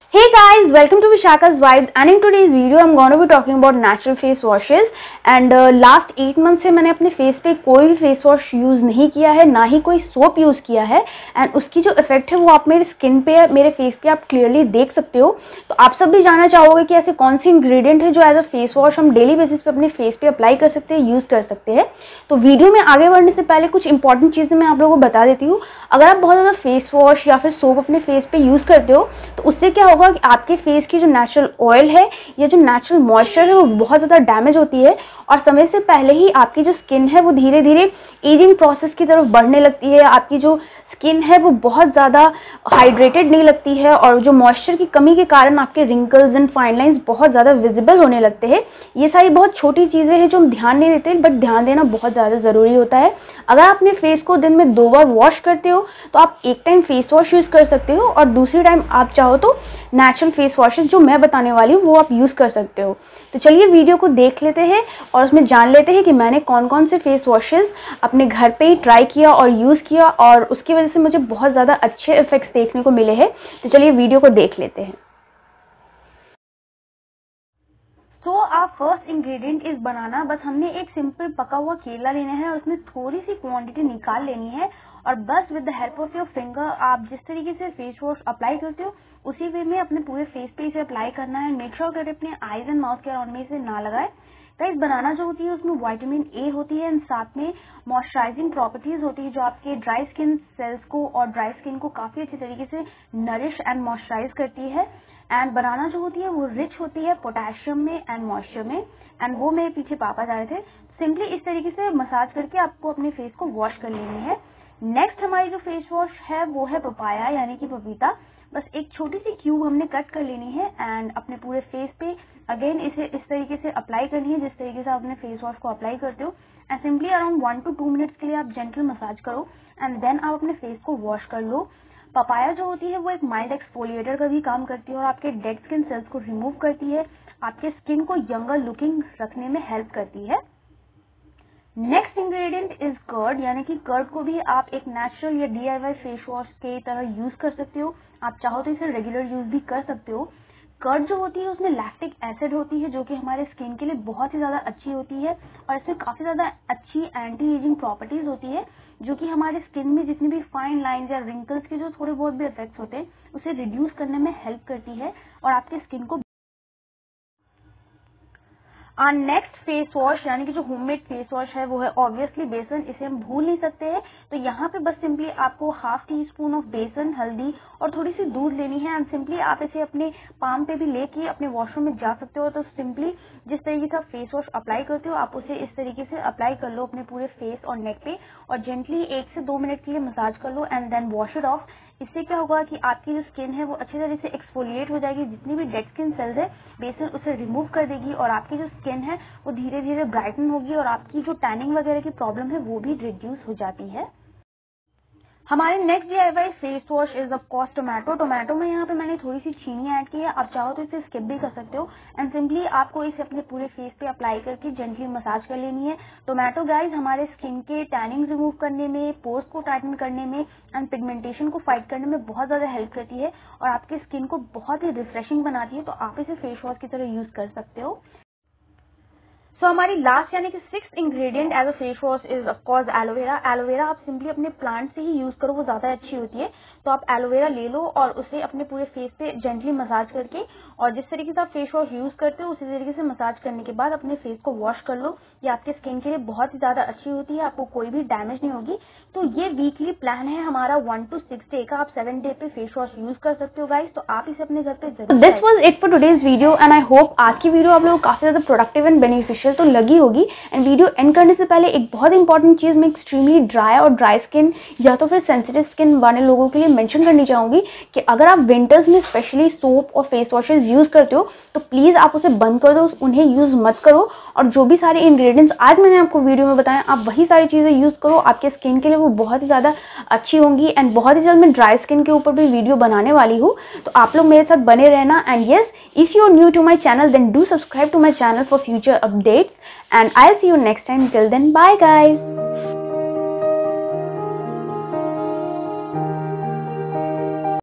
Hey guys, welcome to Vishaka's Vibes and in today's video I'm going to be talking about natural face washes and last 8 months से मैंने अपने face पे कोई भी face wash use नहीं किया है, ना ही कोई सोप यूज़ किया है एंड उसकी जो इफेक्ट है वो आप मेरे स्किन पे मेरे फेस पे आप क्लियरली देख सकते हो। तो आप सब भी जानना चाहोगे कि ऐसे कौन सी इंग्रेडिएंट है जो एज अ फेस वॉश हम डेली बेसिस पे अपने फेस पे अप्लाई कर सकते हैं, यूज़ कर सकते हैं। तो वीडियो में आगे बढ़ने से पहले कुछ इंपॉर्टेंट चीज़ें मैं आप लोगों को बता देती हूँ। अगर आप बहुत ज़्यादा फेस वॉश या फिर सोप अपने फेस पे यूज़ करते हो तो उससे क्या होगा कि आपके फेस की जो नेचुरल ऑयल है या जो नेचुरल मॉइस्चर है वो बहुत ज़्यादा डैमेज होती है और समय से पहले ही आपकी जो स्किन है वो धीरे धीरे एजिंग प्रोसेस की तरफ बढ़ने लगती है। आपकी जो स्किन है वो बहुत ज़्यादा हाइड्रेटेड नहीं लगती है और जो मॉइस्चर की कमी के कारण आपके रिंकल्स एंड फाइन लाइंस बहुत ज़्यादा विजिबल होने लगते हैं। ये सारी बहुत छोटी चीज़ें हैं जो हम ध्यान नहीं देते, बट ध्यान देना बहुत ज़्यादा ज़रूरी होता है। अगर आप अपने फेस को दिन में 2 बार वॉश करते हो तो आप एक टाइम फेस वॉश यूज़ कर सकते हो और दूसरी टाइम आप चाहो तो नेचुरल फेस वॉशेस जो मैं बताने वाली हूँ वो आप यूज़ कर सकते हो। तो चलिए वीडियो को देख लेते हैं और उसमें जान लेते हैं कि मैंने कौन कौन से फेस वॉशेस अपने घर पे ही ट्राई किया और यूज़ किया और उसकी वजह से मुझे बहुत ज़्यादा अच्छे इफेक्ट्स देखने को मिले हैं। तो चलिए वीडियो को देख लेते हैं। तो आप फर्स्ट इंग्रेडिएंट इज बनाना। बस हमने एक सिंपल पका हुआ केला लेना है और उसमें थोड़ी सी क्वांटिटी निकाल लेनी है और बस with the help of your finger आप जिस तरीके से फेस वॉश अप्लाई करते हो उसी वे में अपने पूरे फेस पे इसे अप्लाई करना है। मेक श्योर कि अपने आईज एंड माउथ के अराउंड में इसे ना लगाए। गाइस, बनाना जो होती है उसमें विटामिन ए होती है एंड साथ में मॉइस्चराइजिंग प्रॉपर्टीज होती है जो आपके ड्राई स्किन सेल्स को और ड्राई स्किन को काफी अच्छे तरीके से नरिश एंड मॉइस्चराइज करती है। एंड बनाना जो होती है वो रिच होती है पोटेशियम में एंड मॉइस्चर में एंड वो मेरे पीछे पापा जा रहे थे। सिंपली इस तरीके से मसाज करके आपको अपने फेस को वॉश कर लेनी है। नेक्स्ट हमारी जो फेस वॉश है वो है पपाया यानी कि पपीता। बस एक छोटी सी क्यूब हमने कट कर लेनी है एंड अपने पूरे फेस पे अगेन इसे इस तरीके से अप्लाई करनी है जिस तरीके से आप अपने फेस वॉश को अप्लाई करते हो and simply around 1 to 2 minutes के लिए आप जेंटल मसाज करो एंड देन आप अपने फेस को वॉश कर लो। पपाया जो होती है वो एक माइल्ड एक्सफोलिएटर का भी काम करती है और आपके डेड स्किन सेल्स को रिमूव करती है, आपके स्किन को यंगर लुकिंग रखने में हेल्प करती है। नेक्स्ट इंग्रेडिएंट इज कर्ड यानी कि कर्ड को भी आप एक नेचुरल या DIY फेस वॉश के तरह यूज कर सकते हो। आप चाहो तो इसे रेगुलर यूज भी कर सकते हो। कर्ड जो होती है उसमें लैक्टिक एसिड होती है जो कि हमारे स्किन के लिए बहुत ही ज्यादा अच्छी होती है और इसमें काफी ज्यादा अच्छी एंटी एजिंग प्रॉपर्टीज होती है जो कि हमारे स्किन में जितनी भी फाइन लाइंस या रिंकल्स के जो थोड़े बहुत भी इफेक्ट्स होते हैं उसे रिड्यूस करने में हेल्प करती है और आपके स्किन को। नेक्स्ट फेस वॉश यानी कि जो होममेड फेस वॉश है वो है ऑब्वियसली बेसन। इसे हम भूल नहीं सकते हैं। तो यहाँ पे बस सिंपली आपको ½ टीस्पून ऑफ बेसन, हल्दी और थोड़ी सी दूध लेनी है एंड सिंपली आप इसे अपने पाम पे भी लेके अपने वॉशरूम में जा सकते हो। तो सिंपली जिस तरीके से आप फेस वॉश अप्लाई करते हो आप उसे इस तरीके से अप्लाई कर लो अपने पूरे फेस और नेक पे और जेंटली 1 से 2 मिनट के लिए मसाज कर लो and then wash it off. इससे क्या होगा कि आपकी जो स्किन है वो अच्छी तरह से एक्सफोलिएट हो जाएगी, जितनी भी डेड स्किन सेल्स है बेसन उसे रिमूव कर देगी और आपकी जो स्किन है वो धीरे धीरे ब्राइटन होगी और आपकी जो टैनिंग वगैरह की प्रॉब्लम है वो भी रिड्यूस हो जाती है। हमारे next DIY face wash is of course tomato. Tomato में यहाँ पे मैंने थोड़ी सी चीनी ऐड की है, आप चाहो तो इसे स्किप भी कर सकते हो एंड सिंपली आपको इसे अपने पूरे फेस पे अप्लाई करके जेंटली मसाज कर लेनी है। टोमेटो गाइज हमारे स्किन के टैनिंग रिमूव करने में, पोर्स को टाइटन करने में एंड पिगमेंटेशन को फाइट करने में बहुत ज्यादा हेल्प करती है और आपके स्किन को बहुत ही रिफ्रेशिंग बनाती है। तो आप इसे फेस वॉश की तरह यूज कर सकते हो। सो हमारी लास्ट यानी कि 6th ingredient as a face wash is of course aloe vera. Aloe vera आप सिंपली अपने प्लांट से ही यूज करो, वो ज्यादा अच्छी होती है। तो आप एलोवेरा ले लो और उसे अपने पूरे फेस पे जेंटली मसाज करके और जिस तरीके से आप फेस वॉश यूज करते हो उसी तरीके से मसाज करने के बाद अपने फेस को वॉश कर लो। ये आपके स्किन के लिए बहुत ही ज्यादा अच्छी होती है, आपको कोई भी डैमेज नहीं होगी। तो ये वीकली प्लान है हमारा 1 to 6 डे का। आप 7 डे पे फेस वॉश यूज कर सकते हो गाइस। तो आप इसे अपने घर पे जरूर। This was it for today's video and I hope आज की वीडियो आप लोगों को काफी ज्यादा प्रोडक्टिव एंड बेनिफिशियल तो लगी होगी। एंड वीडियो एंड करने से पहले एक बहुत इंपॉर्टेंट चीज मैं एक्सट्रीमली ड्राई और ड्राई स्किन या तो फिर सेंसिटिव स्किन वाले लोगों के लिए मेंशन करनी चाहूंगी कि अगर आप विंटर्स में स्पेशली सोप और फेस वॉशेस यूज करते हो तो प्लीज आप उसे बंद कर दो, उन्हें यूज मत करो और जो भी सारे इंग्रेडिएंट्स आज मैंने आपको वीडियो में बताया आप वही सारी चीजें यूज करो। आपके स्किन के लिए वो बहुत ही ज्यादा अच्छी होंगी एंड बहुत ही जल्द मैं ड्राई स्किन के ऊपर भी वीडियो बनाने वाली हूँ। तो आप लोग मेरे साथ बने रहना and yes, if you are new to my channel then do subscribe to my channel for future updates and I'll see you next time. Till then, bye guys.